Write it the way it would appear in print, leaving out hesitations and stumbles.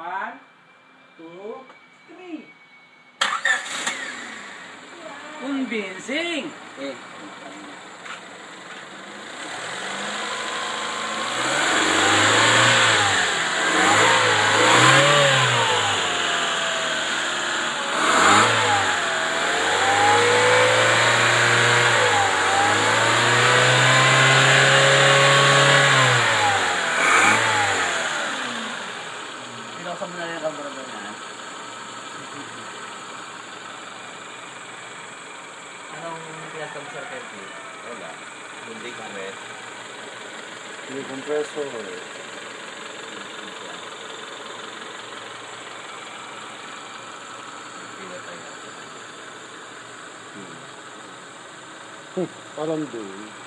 1, 2, 3. Convincing! Eh. Pinakasam mo na rin ang camera doon, ha? Anong pinasam sa Kerky? Wala. Hindi kami. Yung compressor. Parang doon.